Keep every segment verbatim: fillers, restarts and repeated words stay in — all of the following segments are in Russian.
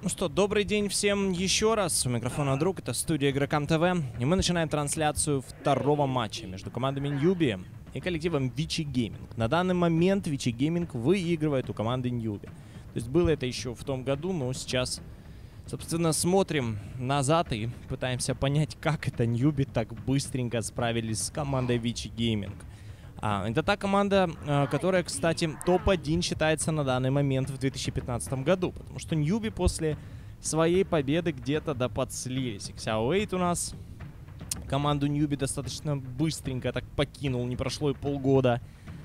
Ну что, добрый день всем еще раз. У микрофона друг, это студия Игрокам ТВ. И мы начинаем трансляцию второго матча между командами Newbie и коллективом Vici Gaming. На данный момент Vici Gaming выигрывает у команды Newbie. То есть было это еще в том году, но сейчас, собственно, смотрим назад и пытаемся понять, как это Newbie так быстренько справились с командой Vici Gaming. А, это та команда, а, которая, кстати, топ один считается на данный момент в две тысячи пятнадцатом году. Потому что Newbie после своей победы где-то да подслились. Иксяо восемь у нас команду Newbie достаточно быстренько так покинул, не прошло и полгода.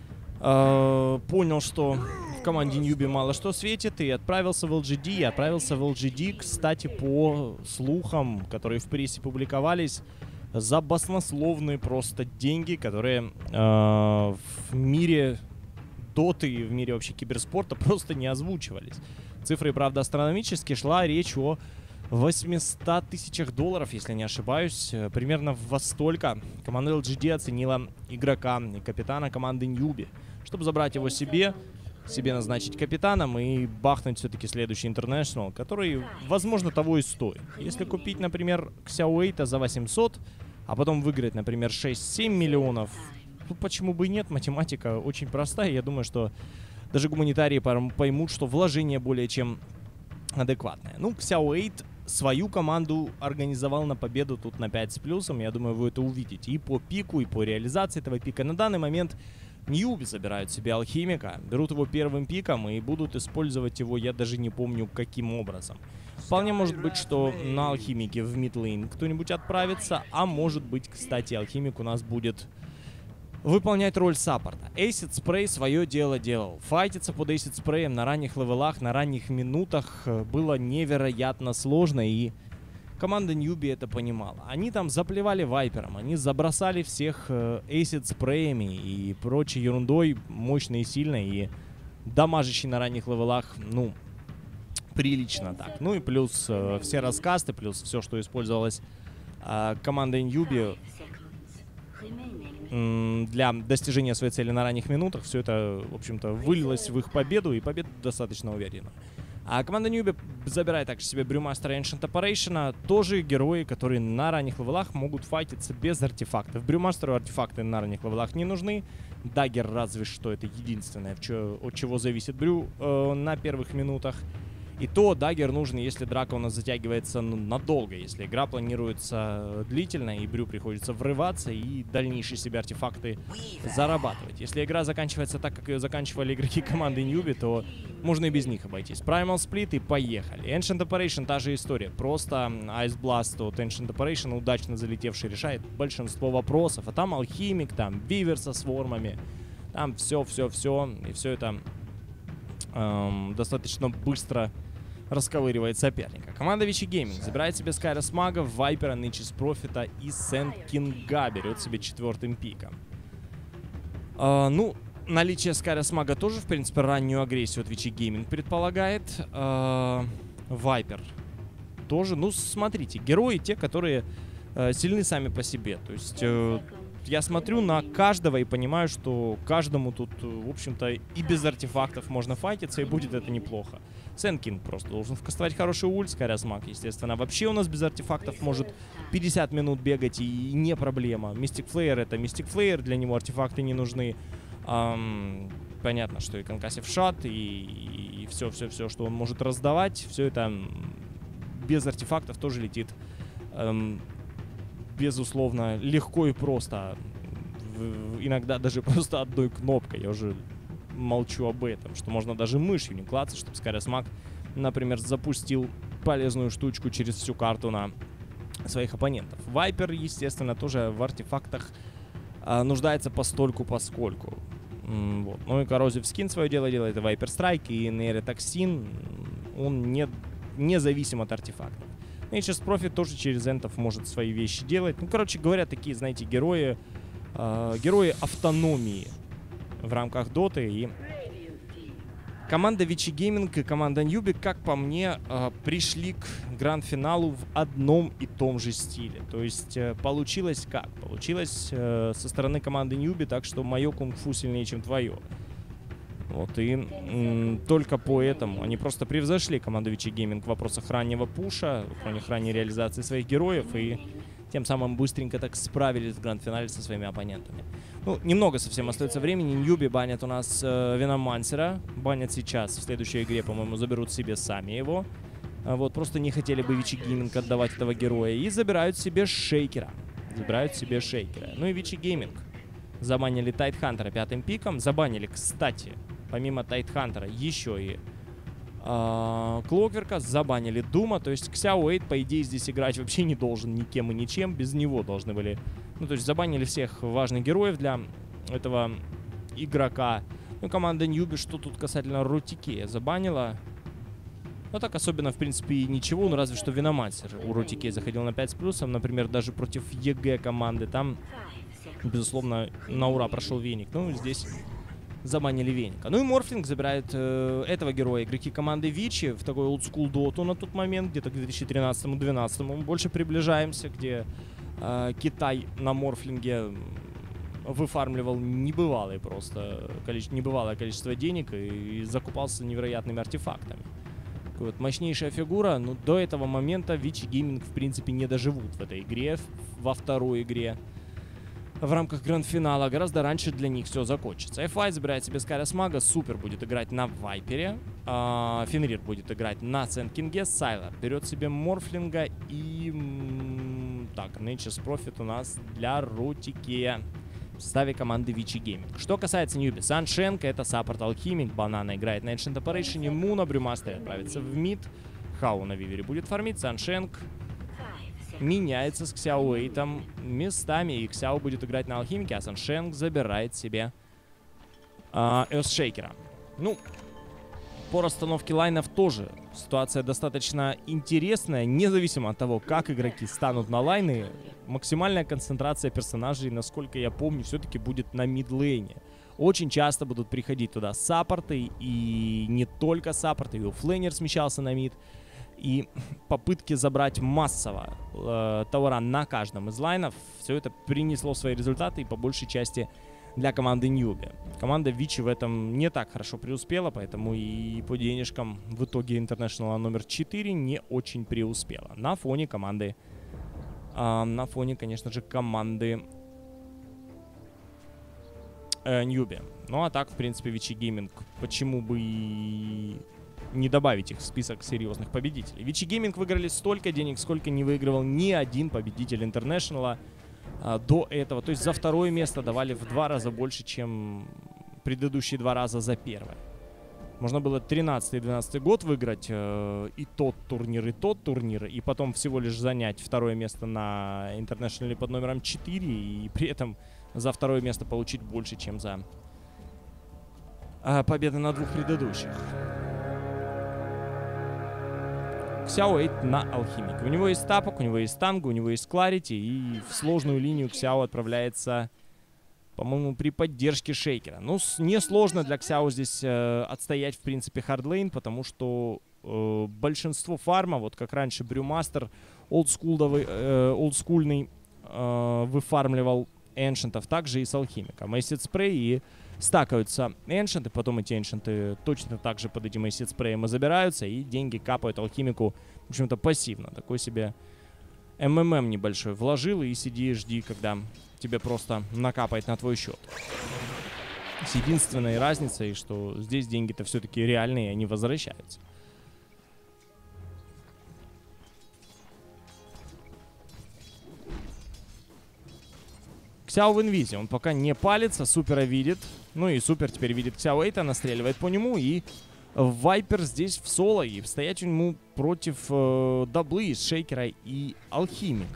А, понял, что в команде Newbie мало что светит, и отправился в эл джи ди. И отправился в эл джи ди, кстати, по слухам, которые в прессе публиковались, за баснословные просто деньги, которые э, в мире доты и в мире вообще киберспорта просто не озвучивались. Цифры, правда, астрономические. Шла речь о восьмистах тысячах долларов, если не ошибаюсь. Примерно во столько команда эл джи ди оценила игрока и капитана команды Newbie, чтобы забрать его себе, себе назначить капитаном и бахнуть все-таки следующий International, который, возможно, того и стоит. Если купить, например, Иксяо восемь за восемьсот, а потом выиграть, например, шесть-семь миллионов, ну почему бы и нет, математика очень простая. Я думаю, что даже гуманитарии поймут, что вложение более чем адекватное. Ну, Иксяо восемь свою команду организовал на победу тут на пять с плюсом. Я думаю, вы это увидите и по пику, и по реализации этого пика. На данный момент Newbie забирают себе алхимика, берут его первым пиком и будут использовать его, я даже не помню, каким образом. Вполне может быть, что на алхимике в мидлейн кто-нибудь отправится, а может быть, кстати, алхимик у нас будет выполнять роль саппорта. Acid Spray свое дело делал. Файтиться под Acid Spray на ранних левелах, на ранних минутах было невероятно сложно, и команда Newbie это понимала. Они там заплевали вайпером, они забросали всех э, Acid спреями и прочей ерундой, мощной и сильной, и дамажащей на ранних левелах, ну, прилично так. Ну и плюс э, все раскасты, плюс все, что использовалось э, командой Newbie э, для достижения своей цели на ранних минутах, все это, в общем-то, вылилось в их победу, и победа достаточно уверена. А команда Newbie забирает также себе Brewmaster Ancient Operation, тоже герои, которые на ранних левелах могут файтиться без артефактов. Brewmaster артефакты на ранних левелах не нужны. Даггер разве что это единственное, от чего зависит Брю э, на первых минутах. И то Даггер нужен, если драка у нас затягивается ну, надолго, если игра планируется длительно, и Брю приходится врываться и дальнейшие себе артефакты зарабатывать. Если игра заканчивается так, как ее заканчивали игроки команды Newbie, то можно и без них обойтись. Primal Split и поехали. Ancient Operation та же история. Просто Ice Blast от Ancient Operation, удачно залетевший, решает большинство вопросов. А там алхимик, там Вивер со свормами, там все-все-все, и все это эм, достаточно быстро расковыривает соперника. Команда Vici Gaming забирает себе Skyrus Мага, Вайпера, Nature's Prophet и Сент Кинга, берет себе четвертым пиком. А, ну, наличие Skyrus Мага тоже, в принципе, раннюю агрессию от Vici Gaming предполагает. А, Вайпер тоже. Ну, смотрите, герои те, которые а, сильны сами по себе. То есть а, я смотрю на каждого и понимаю, что каждому тут, в общем-то, и без артефактов можно файтиться, и будет это неплохо. Сент Кинг просто должен вкастовать хороший ульт, Skyrus Маг, естественно. Вообще у нас без артефактов может пятьдесят минут бегать, и не проблема. Mystic Flare — это Mystic Flare, для него артефакты не нужны. Эм, понятно, что и Concussive Shot, и все-все-все, что он может раздавать, все это без артефактов тоже летит, эм, безусловно, легко и просто. В, иногда даже просто одной кнопкой. Я уже молчу об этом, что можно даже мышью не клацать, чтобы Skyrus Маг, например, запустил полезную штучку через всю карту на своих оппонентов. Вайпер, естественно, тоже в артефактах а, нуждается постольку-поскольку. М, вот. Ну и Corrosive Skin свое дело делает, и Viper Strike, и Нейротоксин, он не, не зависим от артефактов. Nature's Prophet тоже через энтов может свои вещи делать. Ну, короче говоря, такие, знаете, герои, э, герои автономии в рамках доты. И команда Vici Gaming и команда Newbie, как по мне, э, пришли к гранд-финалу в одном и том же стиле. То есть э, получилось как? Получилось э, со стороны команды Newbie так, что мое кунг-фу сильнее, чем твое. Вот, и м, только поэтому они просто превзошли команду Вичи Гейминг в вопросах раннего пуша, в плане ранней реализации своих героев, и тем самым быстренько так справились в гранд-финале со своими оппонентами. Ну, немного совсем остается времени. Ньюби банят у нас э, Веномансера. Банят сейчас. В следующей игре, по-моему, заберут себе сами его. А вот, просто не хотели бы Вичи Гейминг отдавать этого героя. И забирают себе Шейкера. Забирают себе Шейкера. Ну и Вичи Гейминг забанили Тайтхантера пятым пиком. Забанили, кстати, помимо Тайтхантера, еще и Клокверка, забанили Дума, то есть Ксяо Уэйд, по идее, здесь играть вообще не должен никем и ничем, без него должны были, ну, то есть забанили всех важных героев для этого игрока. Ну, команда Ньюби, что тут касательно Рутикея, забанила, ну, так особенно, в принципе, и ничего, ну, разве что Веномансер у Рутикея заходил на пять с плюсом, например, даже против ЕГЭ команды, там, безусловно, на ура прошел Веник, ну, здесь забанили Веника. Ну и Морфлинг забирает э, этого героя. Игроки команды Вичи в такой олдскул доту на тот момент, где-то к две тысячи тринадцатому — две тысячи двенадцатому. Мы больше приближаемся, где э, Китай на Морфлинге выфармливал небывалое просто количество, небывалое количество денег и, и закупался невероятными артефактами. Такой вот мощнейшая фигура. Но до этого момента Вичи Гейминг в принципе не доживут в этой игре, во второй игре. В рамках гранд-финала гораздо раньше для них все закончится. эф ай забирает себе Скайрос Мага, Супер будет играть на Вайпере, а, Фенрир будет играть на Сэндкинге, Сайлор берет себе Морфлинга и... М так, Nature's Profit у нас для Рутикея в составе команды Вичи Гейминг. Что касается Ньюби, Саншенко, это саппорт Алхимик, Банана играет на Ancient Operation, Муна, Брюмастер отправится в мид, Хау на Вивере будет фармить, Саншенк меняется с Ксяо Уэйтом местами, и Ксяо будет играть на Алхимике, а Саншенк забирает себе Эarthshaker. Ну, по расстановке лайнов тоже ситуация достаточно интересная, независимо от того, как игроки станут на лайны. Максимальная концентрация персонажей, насколько я помню, все-таки будет на мидлейне. Очень часто будут приходить туда саппорты, и не только саппорты, и оффлейнер смещался на мид. И попытки забрать массово э, товара на каждом из лайнов, все это принесло свои результаты, и по большей части для команды Ньюби. Команда Вичи в этом не так хорошо преуспела, поэтому и по денежкам в итоге Интернешнала номер четыре не очень преуспела. На фоне команды, э, на фоне, конечно же, команды э, Ньюби. Ну а так, в принципе, Вичи Гейминг, почему бы и... не добавить их в список серьезных победителей. Вичи Гейминг выиграли столько денег, сколько не выигрывал ни один победитель Интернешнала а, до этого. То есть за второе место давали в два раза больше, чем предыдущие два раза за первое. Можно было тринадцатый — двенадцатый год выиграть э, и тот турнир, и тот турнир, и потом всего лишь занять второе место на Интернешнале под номером четыре, и при этом за второе место получить больше, чем за э, победы на двух предыдущих. Ксяо Уэйд на Алхимике. У него есть тапок, у него есть танго, у него есть Кларити, и в сложную линию Ксяо отправляется, по-моему, при поддержке Шейкера. Ну, несложно для Ксяо здесь э, отстоять, в принципе, хардлейн, потому что э, большинство фарма, вот как раньше Брюмастер, олдскульный, э, олдскульный э, выфармливал эншентов, также и с Алхимиком. Acid Spray и стакаются эншенты, потом эти эншенты точно так же под этим Acid Spray и забираются, и деньги капают Алхимику, в общем-то, пассивно. Такой себе эм эм эм небольшой вложил, и сиди и жди, когда тебе просто накапает на твой счет. С единственной разницей, что здесь деньги-то все-таки реальные, они возвращаются. Ксяо в инвизе, он пока не палится, Супера видит. Ну и Супер теперь видит Ксяо Уэйта, настреливает по нему, и Вайпер здесь в соло, и стоять ему против э, даблы из Шейкера и Алхимика.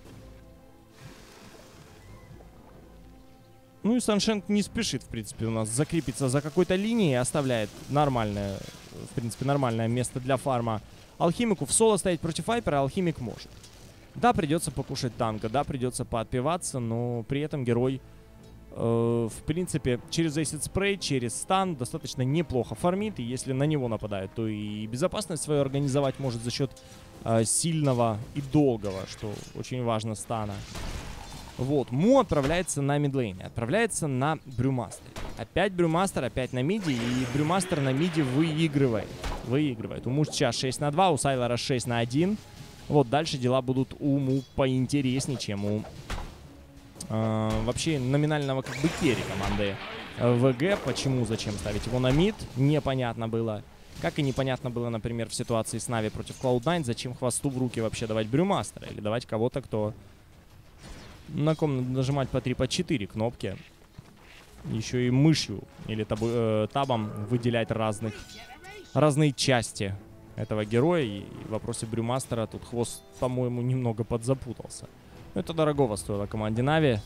Ну и Саншенк не спешит, в принципе, у нас закрепиться за какой-то линией, оставляет нормальное, в принципе, нормальное место для фарма Алхимику. В соло стоять против Вайпера Алхимик может. Да, придется покушать танка, да, придется поотпиваться, но при этом герой, э, в принципе, через Acid Spray, через стан достаточно неплохо фармит, и если на него нападают, то и безопасность свою организовать может за счет э, сильного и долгого, что очень важно, стана. Вот, Му отправляется на мидлейне, отправляется на Брюмастер. Опять Брюмастер, опять на миде, и Брюмастер на миде выигрывает. Выигрывает. У Му сейчас шесть на два, у Сайлора шесть на один. Вот, дальше дела будут у Му поинтереснее, чем у э, вообще номинального как бы керри команды ВГ. Почему, зачем ставить его на мид, непонятно было. Как и непонятно было, например, в ситуации с Нави против клауд найн, зачем хвосту в руки вообще давать Брюмастера. Или давать кого-то, кто... На ком надо нажимать по три, по четыре кнопки. Еще и мышью или табу, э, табом выделять разных, разные части этого героя. И в вопросе Брюмастера тут хвост, по-моему, немного подзапутался. Но это дорогого стоило команде Нави.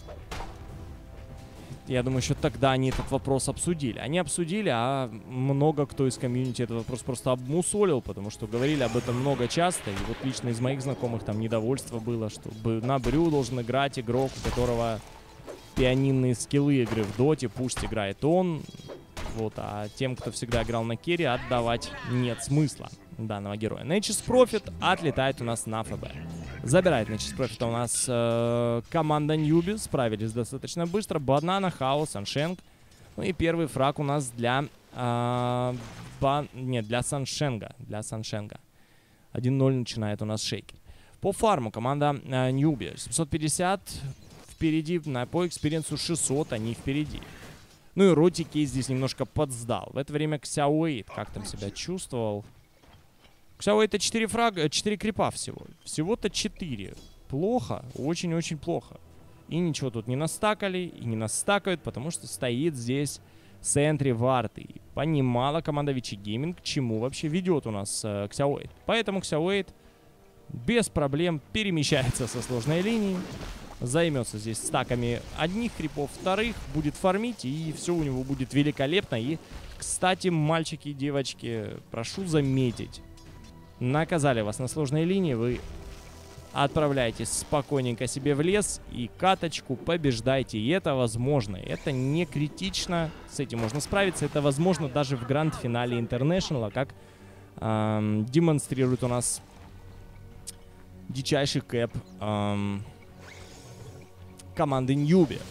Я думаю, еще тогда они этот вопрос обсудили. Они обсудили, а много кто из комьюнити этот вопрос просто обмусолил, потому что говорили об этом много часто. И вот лично из моих знакомых там недовольство было, что на Брю должен играть игрок, у которого пианинные скиллы игры в доте, пусть играет он. Вот, а тем, кто всегда играл на керри, отдавать нет смысла данного героя. Nature's Prophet отлетает у нас на ФБ. Забирает Nature's Prophet у нас э, команда Ньюби. Справились достаточно быстро. Банана, Хаос, Саншенг. Ну и первый фраг у нас для... Э, ба... Нет, для Саншенга. Для Саншенга. один ноль начинает у нас Шейкер. По фарму команда э, Ньюби. семьсот пятьдесят впереди. На, по экспириенсу шестьсот они впереди. Ну и Ротикей здесь немножко подсдал. В это время Ксяоэйт как там себя чувствовал? Ксяоэйта четыре фрага, четыре крипа всего. Всего-то четыре. Плохо, очень-очень плохо. И ничего тут не настакали, и не настакают, потому что стоит здесь Сентри Вард. И понимала команда Вичи Гейминг, к чему вообще ведет у нас э, Ксяоэйт. Поэтому Ксяоэйт без проблем перемещается со сложной линии. Займется здесь стаками одних крипов, вторых, будет фармить, и все у него будет великолепно. И, кстати, мальчики и девочки, прошу заметить, наказали вас на сложной линии, вы отправляетесь спокойненько себе в лес и каточку побеждайте. И это возможно, это не критично, с этим можно справиться. Это возможно даже в гранд-финале Интернешнла, как эм, демонстрирует у нас дичайший кэп эм, команды Ньюби.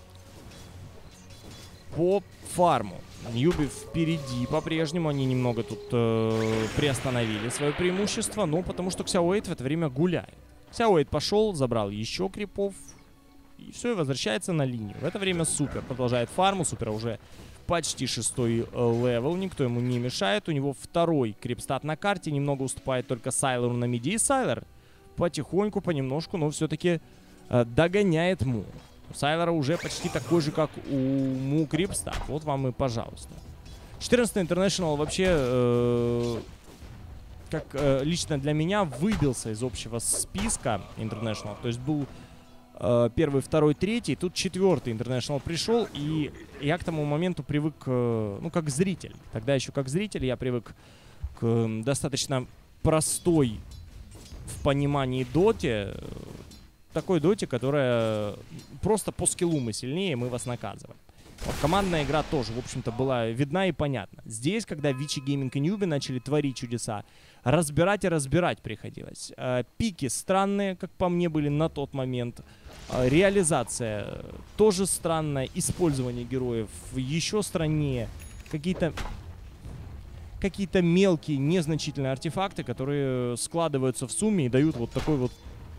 По фарму Ньюби впереди по-прежнему. Они немного тут э, приостановили свое преимущество. Но потому что Ксяоэйт в это время гуляет. Ксяоэйт пошел, забрал еще крипов. И все, и возвращается на линию. В это время Супер продолжает фарму. Супер уже почти шестой э, левел. Никто ему не мешает. У него второй крипстат на карте. Немного уступает только Сайлору на миде. И Сайлор потихоньку, понемножку, но все-таки э, догоняет Му. У Сайлора уже почти такой же, как у Му крипстат. Вот вам и пожалуйста. четырнадцатый Интернешнл вообще, э, как э, лично для меня, выбился из общего списка Интернешнл. То есть был э, первый, второй, третий. Тут четвертый Интернешнл пришел. И я к тому моменту привык, э, ну, как зритель. Тогда еще как зритель я привык к э, достаточно простой в понимании доте. Такой доте, которая просто по скиллу мы сильнее, мы вас наказываем. Вот командная игра тоже, в общем-то, была видна и понятна. Здесь, когда Вичи Гейминг и Ньюби начали творить чудеса, разбирать и разбирать приходилось. Э, пики странные, как по мне, были на тот момент. Э, реализация тоже странная. Использование героев еще страннее. Какие-то... Какие-то мелкие, незначительные артефакты, которые складываются в сумме и дают вот такой вот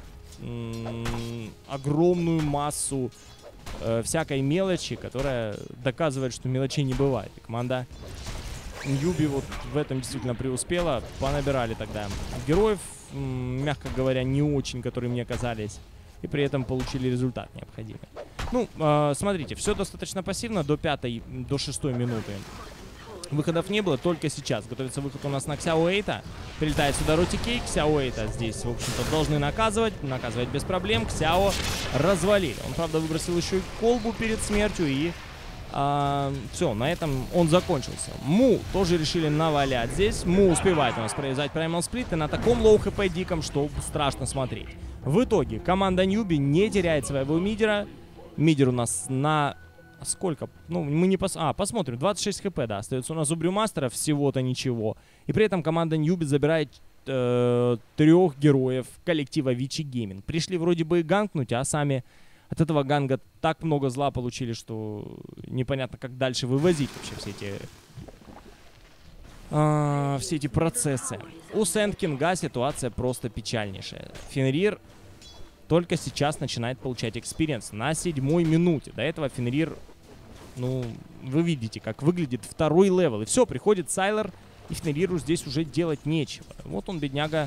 огромную массу э, всякой мелочи, которая доказывает, что мелочей не бывает. И команда Ньюби вот в этом действительно преуспела. Понабирали тогда героев, мягко говоря, не очень, которые мне казались, и при этом получили результат необходимый. Ну, э, смотрите, все достаточно пассивно до пятой, до шестой минуты. Выходов не было, только сейчас готовится выход у нас на Ксяоэйта. Прилетает сюда Ротикей, Ксяоэйта здесь, в общем-то, должны наказывать. Наказывать без проблем. Ксяо развалили. Он, правда, выбросил еще и колбу перед смертью. И а, все, на этом он закончился. Му тоже решили навалять здесь. Му успевает у нас провязать Primal Split. И на таком лоу хп диком, что страшно смотреть. В итоге команда Ньюби не теряет своего мидера. Мидер у нас на... Сколько? Ну, мы не пос... А, посмотрим. двадцать шесть хп, да, остается у нас у Брюмастера, всего-то ничего. И при этом команда Ньюби забирает э, трех героев коллектива Вичи Гейминг. Пришли вроде бы и ганкнуть, а сами от этого ганга так много зла получили, что непонятно, как дальше вывозить вообще все эти, а, все эти процессы. У Сэнд Кинга ситуация просто печальнейшая. Фенрир только сейчас начинает получать экспириенс на седьмой минуте. До этого Фенрир, ну, вы видите, как выглядит второй левел. И все, приходит Сайлер, и Фенриру здесь уже делать нечего. Вот он, бедняга,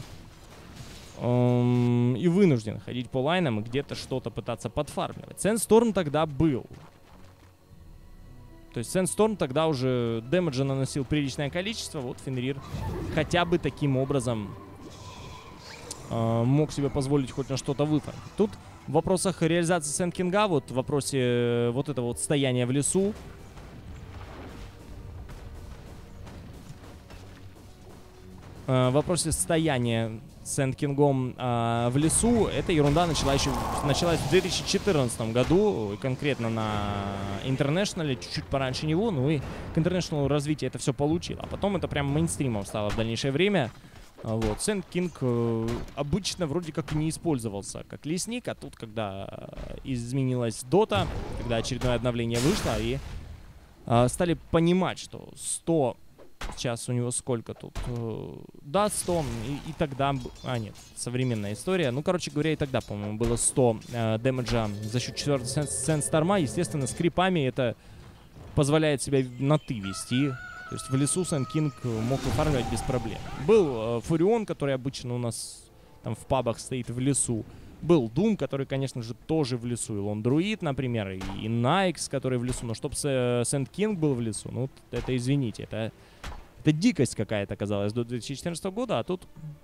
эм, и вынужден ходить по лайнам и где-то что-то пытаться подфармливать. Сэндсторм тогда был. То есть Сэндсторм тогда уже дэмэджа наносил приличное количество. Вот Фенрир хотя бы таким образом э, мог себе позволить хоть на что-то выфармить. Тут в вопросах реализации Сэнд Кинга, вот в вопросе э, вот этого вот стояния в лесу, э, в вопросе стояния Сэнд Кингом э, в лесу, эта ерунда начала еще, началась в две тысячи четырнадцатом году, и конкретно на Интернешнале, чуть-чуть пораньше него, ну и к Интернешналу развитие это все получило. А потом это прям мейнстримом стало в дальнейшее время. Вот. Сэнд Кинг э, обычно вроде как и не использовался как лесник, а тут, когда изменилась дота, когда очередное обновление вышло, и э, стали понимать, что сто... Сейчас у него сколько тут? Да, сто. И, и тогда... А, нет, современная история. Ну, короче говоря, и тогда, по-моему, было сто э, дэмэджа за счет четвертого Сэндсторма. Естественно, с крипами это позволяет себя на «ты» вести. То есть в лесу Сэнд Кинг мог выфармливать без проблем. Был э, Фурион, который обычно у нас там в пабах стоит в лесу. Был Doom, который, конечно же, тоже в лесу. И Лондруид, например, и, и Найкс, который в лесу. Но чтобы Сэнд Кинг был в лесу, ну, это, извините, это... Это дикость какая-то оказалась до две тысячи четырнадцатого года, а тут...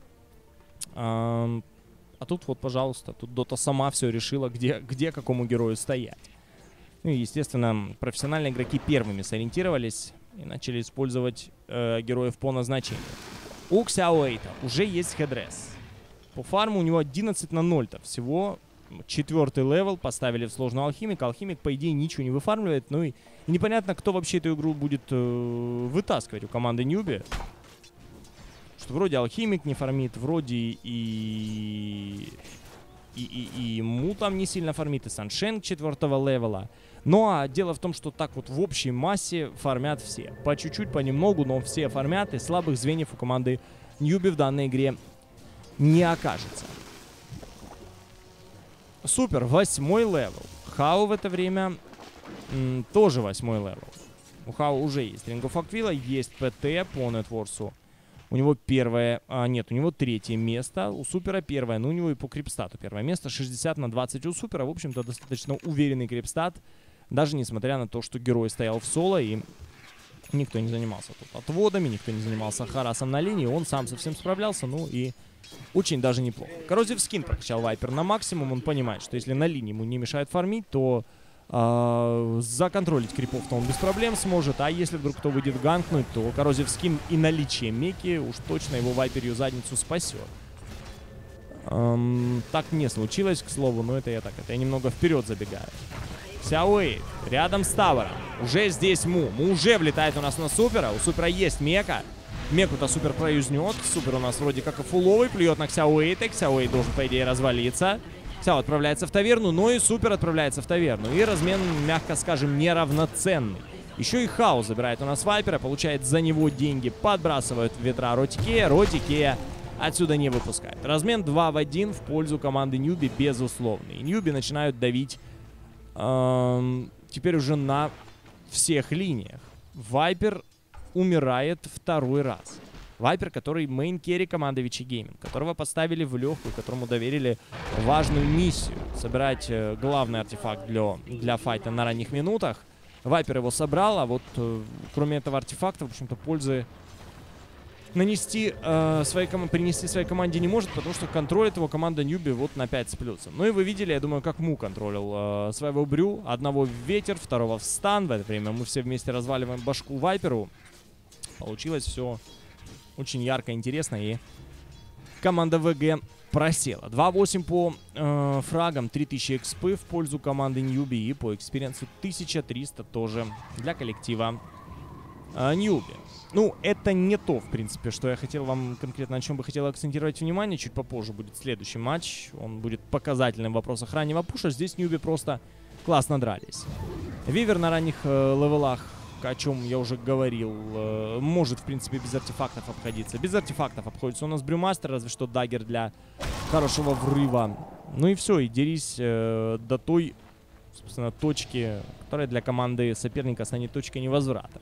А, а тут вот, пожалуйста, тут Дота сама все решила, где, где какому герою стоять. Ну и, естественно, профессиональные игроки первыми сориентировались и начали использовать э, героев по назначению. У Ксяоэйта уже есть хедрес. По фарму у него одиннадцать на ноль-то всего. Четвертый левел, поставили в сложный алхимик. Алхимик, по идее, ничего не выфармливает. Ну и, и непонятно, кто вообще эту игру будет э, вытаскивать у команды Ньюби. Что вроде алхимик не фармит, вроде и... И, и, и Му там не сильно фармит, и Саншенг четвертого левела. Ну а дело в том, что так вот в общей массе фармят все. По чуть-чуть, понемногу, но все фармят, и слабых звеньев у команды Ньюби в данной игре не окажется. Супер, восьмой левел. Хау в это время м, тоже восьмой левел. У Хау уже есть Ring of Aquila, есть ПТ по Нетворсу. У него первое, а, нет, у него третье место, у Супера первое, ну у него и по крипстату первое место, шестьдесят на двадцать у Супера. В общем-то, достаточно уверенный крипстат, даже несмотря на то, что герой стоял в соло и никто не занимался тут отводами, никто не занимался харасом на линии, он сам совсем справлялся, ну и... Очень даже неплохо. Коррозив скин прокачал Вайпер на максимум. Он понимает, что если на линии ему не мешает фармить, то э, законтролить крипов-то он без проблем сможет. А если вдруг кто выйдет ганкнуть, то Коррозив скин и наличие меки уж точно его Вайперью задницу спасет. Эм, так не случилось, к слову, но это я так, это я немного вперед забегаю. Ксяоэйт рядом с Тавером. Уже здесь Му. Му уже влетает у нас на Супера. У Супера есть мека. Меку-то Супер проюзнет. Супер у нас вроде как и фуловый. Плюет на Ксяоэйта. Ксяоэйт должен, по идее, развалиться. Ксяо отправляется в таверну, но и Супер отправляется в таверну. И размен, мягко скажем, неравноценный. Еще и Хау забирает у нас Вайпера, получает за него деньги. Подбрасывают ветра Ротикея. Ротикея отсюда не выпускает. Размен два в один в пользу команды Ньюби, безусловно. И Ньюби начинают давить эм, теперь уже на всех линиях. Вайпер умирает второй раз. Вайпер, который мейн-керри команды Вичи Гейминг, которого поставили в легкую, которому доверили важную миссию. Собирать э, главный артефакт для, для файта на ранних минутах. Вайпер его собрал, а вот э, кроме этого артефакта, в общем-то, пользы нанести, э, своей ком... принести своей команде не может, потому что контролит его команда Ньюби вот на пять с плюсом. Ну и вы видели, я думаю, как Му контролил э, своего Брю. Одного в ветер, второго в стан. В это время мы все вместе разваливаем башку Вайперу. Получилось все очень ярко, интересно, и команда ВГ просела. два восемь по э, фрагам, три тысячи экспы в пользу команды Ньюби, и по экспириенсу тысяча триста тоже для коллектива а, Ньюби. Ну, это не то, в принципе, что я хотел вам конкретно, на чем бы хотел акцентировать внимание. Чуть попозже будет следующий матч. Он будет показательным в вопросах раннего пуша. Здесь Ньюби просто классно дрались. Вивер на ранних э, левелах, о чем я уже говорил, э, может, в принципе, без артефактов обходиться. Без артефактов обходится у нас Брюмастер, разве что даггер для хорошего врыва. Ну и все, и дерись э, до той, собственно, точки, которая для команды соперника станет точкой невозврата.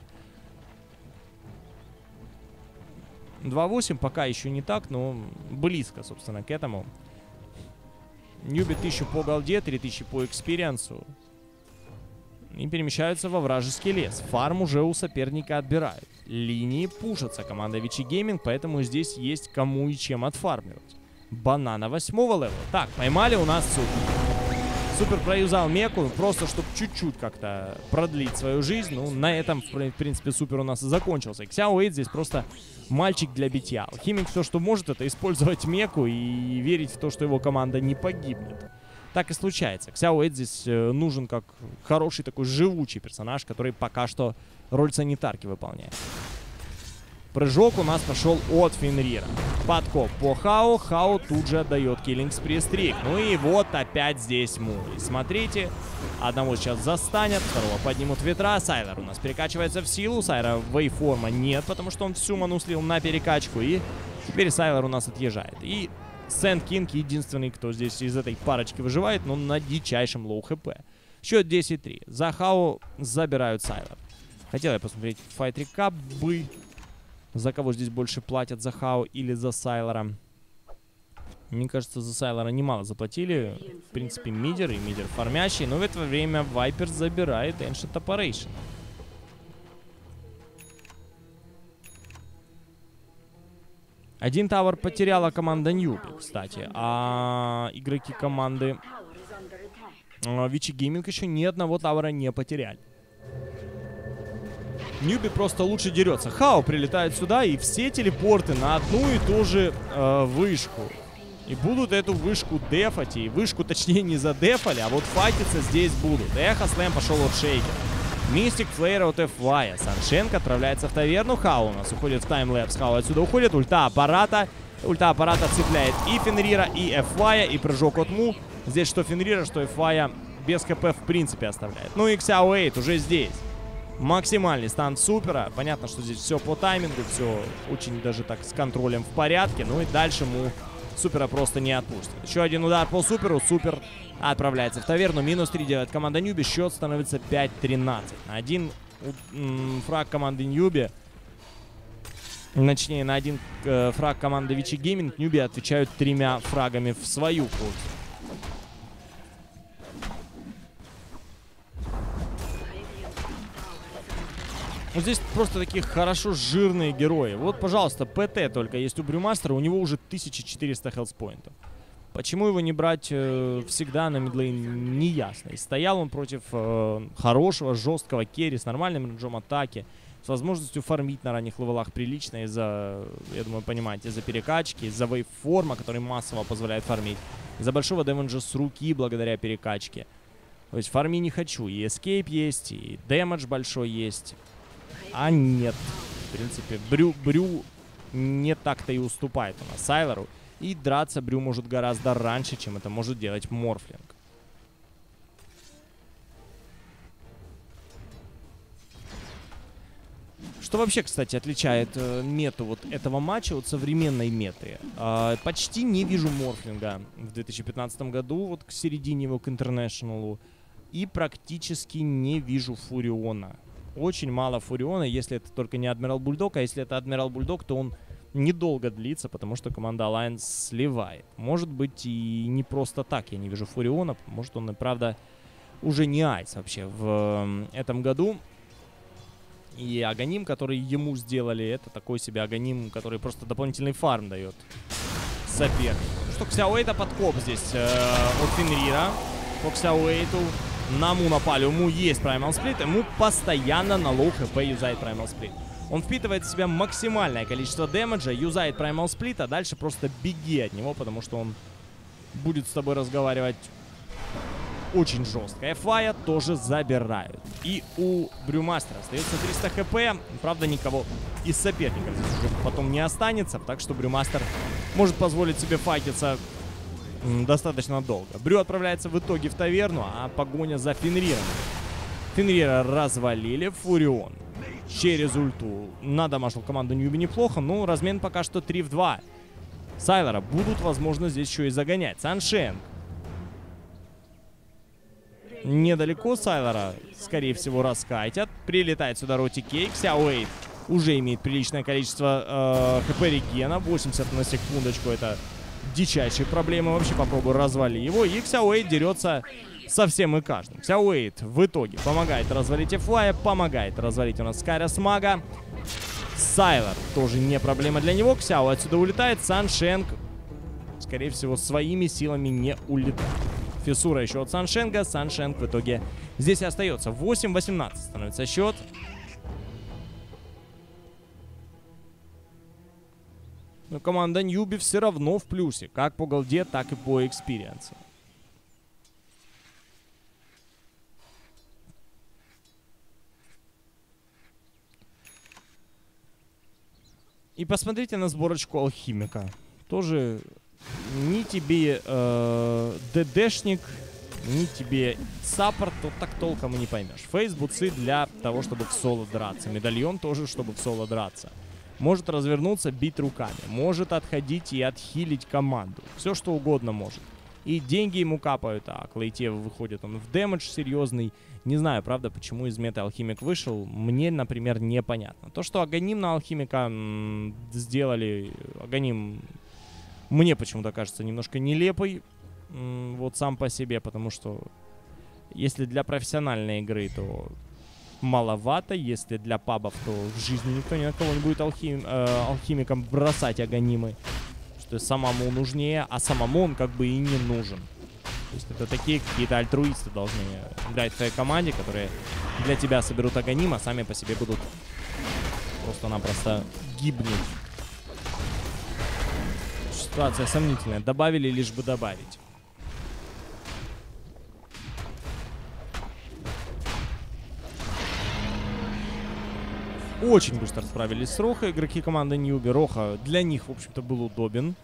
два восемь пока еще не так, но близко, собственно, к этому. Ньюби тысячу по голде, три тысячи по экспириенсу. И перемещаются во вражеский лес. Фарм уже у соперника отбирают. Линии пушатся. Команда Вичи Гейминг, поэтому здесь есть кому и чем отфармливать. Банана восьмого левела. Так, поймали у нас супер. Супер проюзал меку, просто чтобы чуть-чуть как-то продлить свою жизнь. Ну, на этом, в принципе, супер у нас и закончился. Ксяо Эйт здесь просто мальчик для битья. Алхимик все, что может, это использовать меку и верить в то, что его команда не погибнет. Так и случается. Ксяо Эйт здесь э, нужен как хороший такой живучий персонаж, который пока что роль санитарки выполняет. Прыжок у нас пошел от Фенрира. Подкоп по Хао. Хао тут же отдает киллинг спрей стрик. Ну и вот опять здесь Мули. Смотрите. Одного сейчас застанет, второго поднимут ветра. Сайлер у нас перекачивается в силу. Сайра вейформа нет, потому что он всю ману слил на перекачку. И теперь Сайлер у нас отъезжает. И Сэнд Кинг единственный, кто здесь из этой парочки выживает, но на дичайшем лоу хп. Счет десять три. За Хао забирают Сайлер. Хотел я посмотреть файт рекап бы. За кого здесь больше платят, за Хао или за Сайлера? Мне кажется, за Сайлера немало заплатили. В принципе, мидер и мидер фармящий. Но в это время Вайпер забирает Ancient Operation. Один тавер потеряла команда Ньюби, кстати. А игроки команды Вичи Гейминг еще ни одного тавера не потеряли. Ньюби просто лучше дерется. Хао прилетает сюда, и все телепорты на одну и ту же э, вышку. И будут эту вышку дефать. И вышку, точнее, не задефали, а вот файтиться здесь будут. Эхо Слэм пошел от Шейкера. Мистик Флейр от эф вай. Саншенко отправляется в таверну. Хао у нас уходит в таймлэпс. Хао отсюда уходит. Ульта аппарата. Ульта аппарата цепляет и Фенрира, и эф вай. И прыжок от Му. Здесь что Фенрира, что эф вай без хп в принципе оставляет. Ну и Ксяо Эйт уже здесь. Максимальный стан супера. Понятно, что здесь все по таймингу, все очень даже так с контролем в порядке. Ну и дальше Му супера просто не отпустит. Еще один удар по суперу. Супер отправляется в таверну. Минус три делает команда Ньюби. Счет становится пять тринадцать. На один фраг команды Ньюби. Точнее, на один э, фраг команды Вичи Гейминг Ньюби отвечают тремя фрагами в свою пользу. Вот здесь просто такие хорошо жирные герои. Вот, пожалуйста, ПТ только есть у Брюмастера, у него уже тысяча четыреста хелспоинтов. Почему его не брать э, всегда на мидлейн, не ясно. И стоял он против э, хорошего, жесткого керри с нормальным рейнджом атаки, с возможностью фармить на ранних левелах прилично из-за, я думаю, понимаете, из-за перекачки, из-за вейвформа, который массово позволяет фармить, из-за большого дэмэджа с руки благодаря перекачке. То есть фарми не хочу. И эскейп есть, и дэмэдж большой есть. А нет. В принципе, Брю, Брю не так-то и уступает у нас Сайлеру. И драться Брю может гораздо раньше, чем это может делать Морфлинг. Что вообще, кстати, отличает э, мету вот этого матча от современной меты? Э, почти не вижу Морфлинга в две тысячи пятнадцатом году, вот к середине его, к Интернешналу. И практически не вижу Фуриона. Очень мало Фуриона, если это только не Адмирал Бульдог, а если это Адмирал Бульдог, то он недолго длится, потому что команда Alliance сливает. Может быть и не просто так я не вижу Фуриона, может он и правда уже не айс вообще в э, этом году. И Аганим, который ему сделали, это такой себе Аганим, который просто дополнительный фарм дает сопернику. Ну что, Ксяо Эйта подкоп здесь э, от Фенрира. По Ксяо Эйту на Му напали. У Му есть Primal Split. Му постоянно на лоу хп юзает Primal Split. Он впитывает в себя максимальное количество дэмэджа, юзает Primal Split, а дальше просто беги от него, потому что он будет с тобой разговаривать очень жестко. Фая тоже забирают. И у Брюмастера остается триста хп. Правда, никого из соперников здесь уже потом не останется. Так что Брюмастер может позволить себе файтиться достаточно долго. Брю отправляется в итоге в таверну, а погоня за Фенриром. Фенрира развалили. Фурион через ульту надамажил команду Ньюби неплохо, но размен пока что три в два. Сайлора будут, возможно, здесь еще и загонять. Саншенг недалеко. Сайлора, скорее всего, раскайтят. Прилетает сюда Роти Кейк. Сяоэйд уже имеет приличное количество э, хп регена. восемьдесят на секундочку. Это дичайшие проблемы. Вообще попробую развали его. И Сяоэйд дерется со всем и каждым. Сяоэйд в итоге помогает развалить Эфлая. Помогает развалить у нас Скайрос Мага. Сайлор тоже не проблема для него. Ксяо отсюда улетает. Саншенг, скорее всего, своими силами не улетает. Фиссура еще от Саншенга. Саншенг в итоге здесь и остается. восемь восемнадцать становится счет. Но команда Ньюби все равно в плюсе. Как по голде, так и по экспириенсу. И посмотрите на сборочку Алхимика. Тоже ни тебе э, ДДшник, ни тебе саппорт, вот так толком и не поймешь. Фейсбуцы для того, чтобы в соло драться. Медальон тоже, чтобы в соло драться. Может развернуться, бить руками. Может отходить и отхилить команду. Все, что угодно может. И деньги ему капают. А Клейтев выходит он в дэмэдж серьезный. Не знаю, правда, почему из меты Алхимик вышел. Мне, например, непонятно. То, что Аганим на Алхимика м, сделали... Аганим мне почему-то кажется немножко нелепый. М, вот сам по себе. Потому что если для профессиональной игры, то маловато. Если для пабов, то в жизни никто ни на кого не будет алхим, э, алхимиком бросать Аганимы. Что самому нужнее, а самому он как бы и не нужен. То есть это такие какие-то альтруисты должны играть в твоей команде, которые для тебя соберут Аганим, а сами по себе будут просто-напросто гибнуть. Ситуация сомнительная. Добавили лишь бы добавить. Очень быстро справились с Рохой игроки команды Ньюби. Роха для них, в общем-то, был удобен.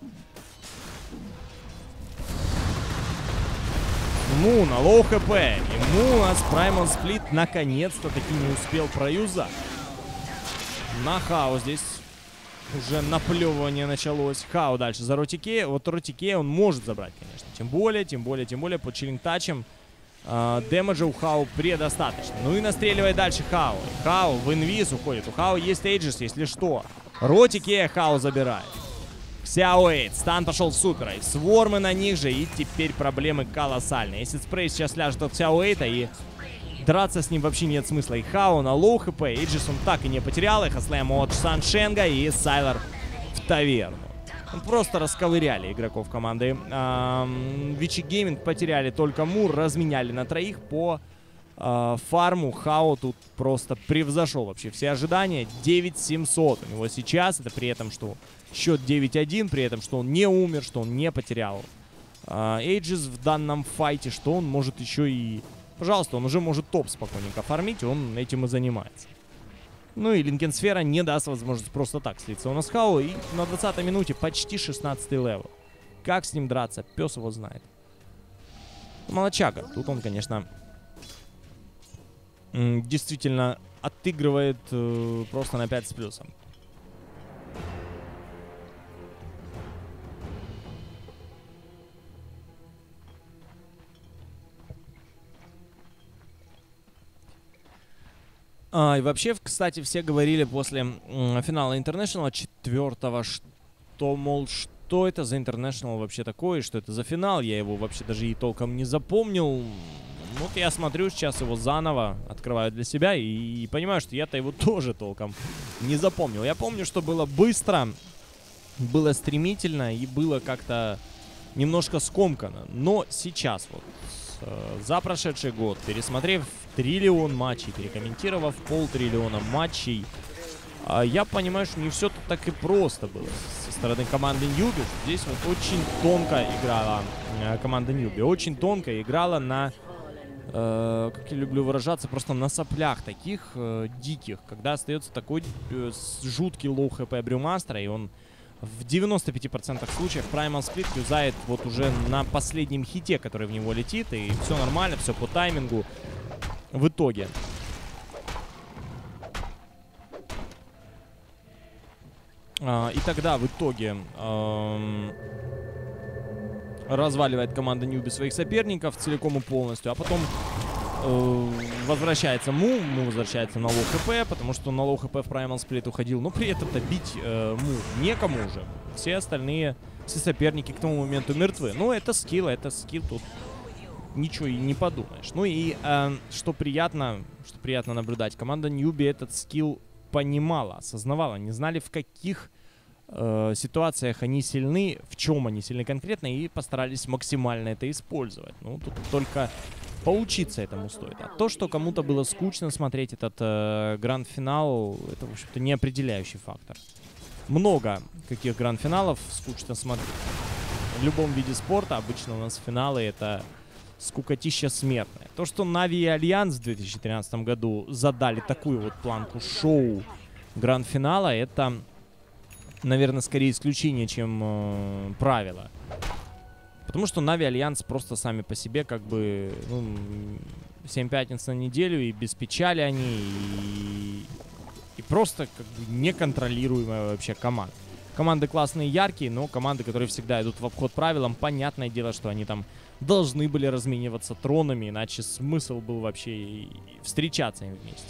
Муна, лоу хп. И Муна с Primal Split наконец-то таки не успел проюзать. На Хао здесь уже наплевывание началось. Хао дальше за Ротике. Вот Ротике он может забрать, конечно. Тем более, тем более, тем более под чиллинг-тачем. Uh, дэмэджа у Хао предостаточно. Ну и настреливает дальше Хао. Хао в инвиз уходит. У Хао есть Эйджис, если что. Ротике Хао забирает. Сяоэйд. Стан пошел в супера. И свормы на них же. И теперь проблемы колоссальные. Если спрей сейчас ляжет от Сяоэйда, и драться с ним вообще нет смысла. И Хао на лоу хп. Эйджис он так и не потерял. Их ослэм от Саншенга. И Сайлор в таверну. Просто расковыряли игроков команды Вичи Гейминг. Потеряли только Мур. Разменяли на троих по э, фарму. Хао тут просто превзошел вообще все ожидания. девять семьсот у него сейчас. Это при этом, что счет девять один. При этом, что он не умер, что он не потерял Эйджис в данном файте. Что он может еще и... Пожалуйста, он уже может топ спокойненько фармить. Он этим и занимается. Ну и Линкенсфера не даст возможность просто так слиться у нас Хао. И на двадцатой минуте почти шестнадцатый левел. Как с ним драться, пес его знает. Молодчага. Тут он, конечно, действительно отыгрывает э, просто на пять с плюсом. А, и вообще, кстати, все говорили после м, финала International четвертого, что, мол, что это за International вообще такое, что это за финал. Я его вообще даже и толком не запомнил. Вот я смотрю сейчас его заново, открываю для себя и, и понимаю, что я-то его тоже толком не запомнил. Я помню, что было быстро, было стремительно и было как-то немножко скомкано. Но сейчас вот... За прошедший год, пересмотрев триллион матчей, перекомментировав полтриллиона матчей, А я понимаю, что не все тут так и просто было со стороны команды Ньюби. Здесь вот очень тонко играла э, команда Ньюби. Очень тонко играла на, э, как я люблю выражаться, просто на соплях таких э, диких. Когда остается такой э, жуткий лоу хп Брюмастера, и он в девяноста пяти процентах случаев Primal Split юзает вот уже на последнем хите, который в него летит. И все нормально, все по таймингу. В итоге... Uh, и тогда в итоге uh, разваливает команда Ньюби своих соперников целиком и полностью, а потом uh, возвращается Му, Му возвращается на лоу хп, потому что на лоу хп в Primal Split уходил, но при этом-то бить uh, Му некому уже. Все остальные, все соперники к тому моменту мертвы. Ну, это скилл, это скилл, тут ничего и не подумаешь. Ну и uh, что приятно, что приятно наблюдать, команда Ньюби этот скилл понимала, осознавала, не знали, в каких э, ситуациях они сильны, в чем они сильны конкретно, и постарались максимально это использовать. Ну, тут только поучиться этому стоит. А то, что кому-то было скучно смотреть этот э, гранд-финал, это, в общем-то, не определяющий фактор. Много каких гранд-финалов скучно смотреть. В любом виде спорта обычно у нас финалы — это скукотища смертная. То, что Нави и Альянс в две тысячи тринадцатом году задали такую вот планку шоу гранд-финала, это, наверное, скорее исключение, чем э, правило. Потому что Нави и Альянс просто сами по себе как бы ну, семь пятниц на неделю, и без печали они, и, и просто как бы неконтролируемая вообще команда. Команды классные, яркие, но команды, которые всегда идут в обход правилам, понятное дело, что они там должны были размениваться тронами, иначе смысл был вообще и встречаться им вместе.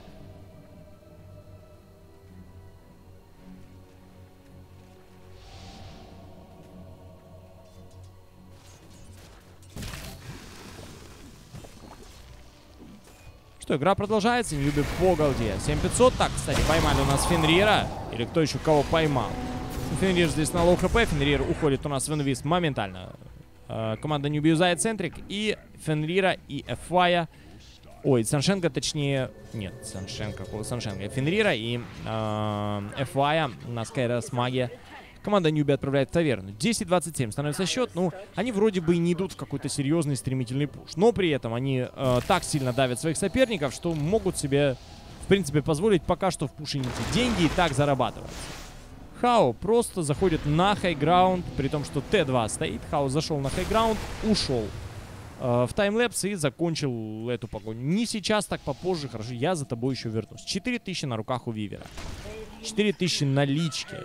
Что, игра продолжается, Ньюби по голде. семь пятьсот, так, кстати, поймали у нас Фенрира, или кто еще кого поймал. Фенрир здесь на лоу хп, Фенрир уходит у нас в инвиз моментально. Uh, команда Ньюби юзает Центрик, и Фенрира, и Эфая. Ой, Саншенко, точнее... Нет, Саншенко, какого Саншенко? Фенрира и uh, Эфая на Скайрос Магия. Команда Ньюби отправляет в таверну. десять двадцать семь становится счет. Ну, они вроде бы и не идут в какой-то серьезный стремительный пуш. Но при этом они uh, так сильно давят своих соперников, что могут себе, в принципе, позволить пока что в пуше не идти. Деньги и так зарабатываются. Хао просто заходит на хайграунд, при том, что Т два стоит. Хао зашел на хайграунд, ушел э, в таймлэпс и закончил эту погоню. Не сейчас, так попозже. Хорошо, я за тобой еще вернусь. четыре тысячи на руках у Вивера. четыре тысячи налички.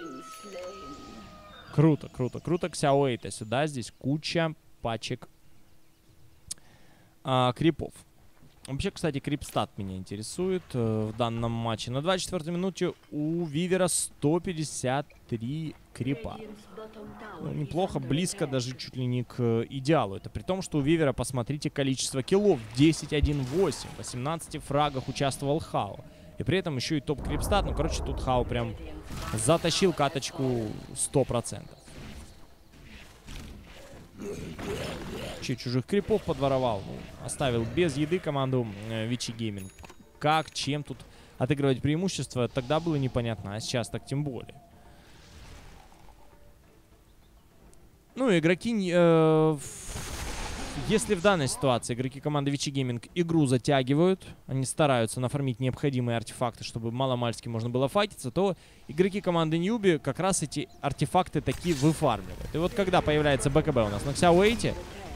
Круто, круто, круто. Ксяоэйта сюда. Здесь куча пачек э, крипов. Вообще, кстати, крипстат меня интересует э, в данном матче. На двадцать четвёртой минуте у Вивера сто пятьдесят три крипа. Ну, неплохо, близко даже чуть ли не к э, идеалу. Это при том, что у Вивера, посмотрите, количество киллов. десять один восемь. В восемнадцати фрагах участвовал Хао. И при этом еще и топ крипстат. Ну, короче, тут Хао прям затащил каточку сто процентов. Че, чужих крипов подворовал. Ну, оставил без еды команду э, Вичи Гейминг. Как, чем тут отыгрывать преимущество, тогда было непонятно, а сейчас так тем более. Ну, игроки... Э, если в данной ситуации игроки команды Вичи Гейминг игру затягивают, они стараются нафармить необходимые артефакты, чтобы маломальски можно было файтиться, то игроки команды Ньюби как раз эти артефакты такие выфармливают. И вот когда появляется БКБ у нас на Ксяоэйте,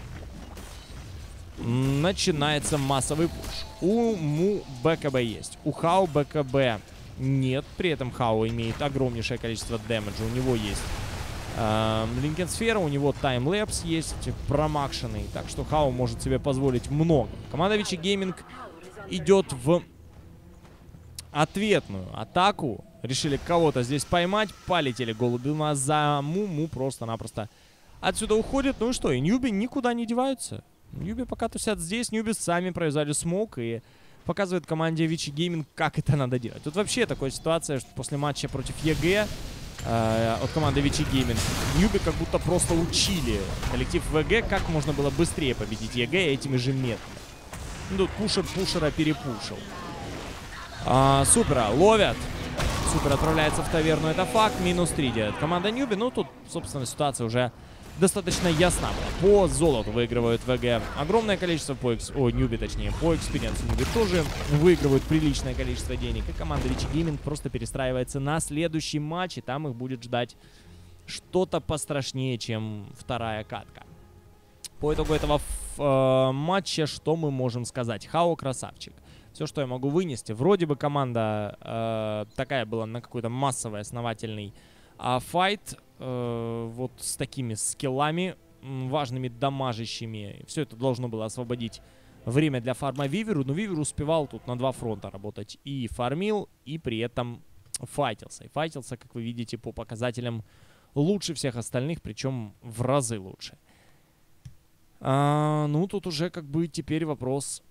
начинается массовый пуш. У Му БКБ есть, у Хао БКБ нет, при этом Хао имеет огромнейшее количество дэмэджа, у него есть Линкен Сфера, у него таймлэпс есть промакшенный, так что Хао может себе позволить много. Команда Вичи Гейминг идет в ответную атаку. Решили кого-то здесь поймать, полетели голуби за Му. Му просто-напросто отсюда уходит. Ну и что, и Ньюби никуда не деваются. Ньюби пока тусят здесь, Ньюби сами провязали смок и показывает команде Вичи Гейминг, как это надо делать. Тут вообще такая ситуация, что после матча против ЕГЭ Uh, от команды Вичи Гейминг Ньюби как будто просто учили коллектив ВГ, как можно было быстрее победить ЕГЭ этими же методами. Ну, тут пушер пушера перепушил. Uh, супера ловят. Супер отправляется в таверну, это факт. Минус три делает команда Ньюби. Ну, тут, собственно, ситуация уже достаточно ясна была. По золоту выигрывают ВГ огромное количество, по экс... О, Ньюби, точнее, по экспириенсу Ньюби тоже выигрывают приличное количество денег. И команда Вичи Гейминг просто перестраивается на следующий матч, и там их будет ждать что-то пострашнее, чем вторая катка. По итогу этого э, матча что мы можем сказать? Хао красавчик. Все, что я могу вынести. Вроде бы команда э, такая была на какой-то массовый, основательный э, файт. Э, вот с такими скиллами, важными дамажащими. Все это должно было освободить время для фарма Виверу. Но Вивер успевал тут на два фронта работать. И фармил, и при этом файтился. И файтился, как вы видите, по показателям лучше всех остальных, причем в разы лучше. А, ну, тут уже как бы теперь вопрос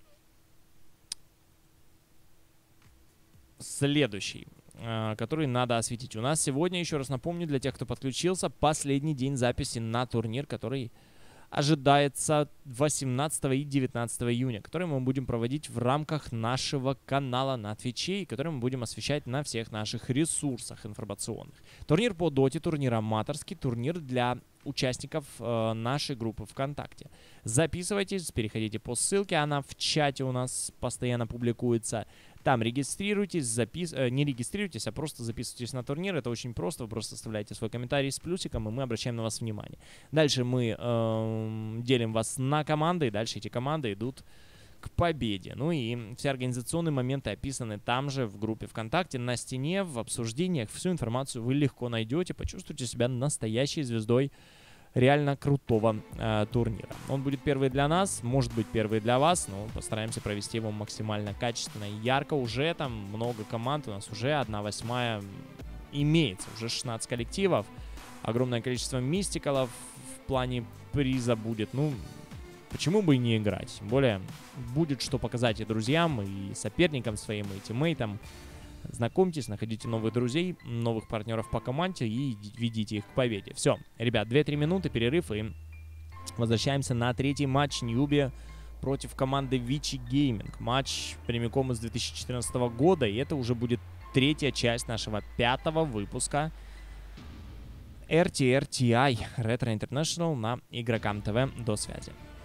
следующий, а, который надо осветить. У нас сегодня, еще раз напомню, для тех, кто подключился, последний день записи на турнир, который ожидается восемнадцатого и девятнадцатого июня, который мы будем проводить в рамках нашего канала на Твиче, и который мы будем освещать на всех наших ресурсах информационных. Турнир по доте, турнир аматорский, турнир для участников э, нашей группы ВКонтакте. Записывайтесь, переходите по ссылке, она в чате у нас постоянно публикуется. Там регистрируйтесь, запис... э, не регистрируйтесь, а просто записывайтесь на турнир. Это очень просто, вы просто оставляете свой комментарий с плюсиком, и мы обращаем на вас внимание. Дальше мы э, делим вас на команды, и дальше эти команды идут к победе. Ну и все организационные моменты описаны там же в группе ВКонтакте, на стене, в обсуждениях. Всю информацию вы легко найдете, почувствуйте себя настоящей звездой реально крутого э, турнира. Он будет первый для нас, может быть первый для вас, но постараемся провести его максимально качественно и ярко. Уже там много команд, у нас уже одна восьмая имеется, уже шестнадцать коллективов, огромное количество мистикалов в плане приза будет. Ну, почему бы и не играть? Тем более будет что показать и друзьям, и соперникам своим, и тиммейтам. Знакомьтесь, находите новых друзей, новых партнеров по команде и ведите их к победе. Все, ребят, две-три минуты, перерыв, и возвращаемся на третий матч Ньюби против команды Вичи Гейминг. Матч прямиком из две тысячи четырнадцатого года, и это уже будет третья часть нашего пятого выпуска эр ти эр ти ай Retro International на Игрокам ТВ. До связи.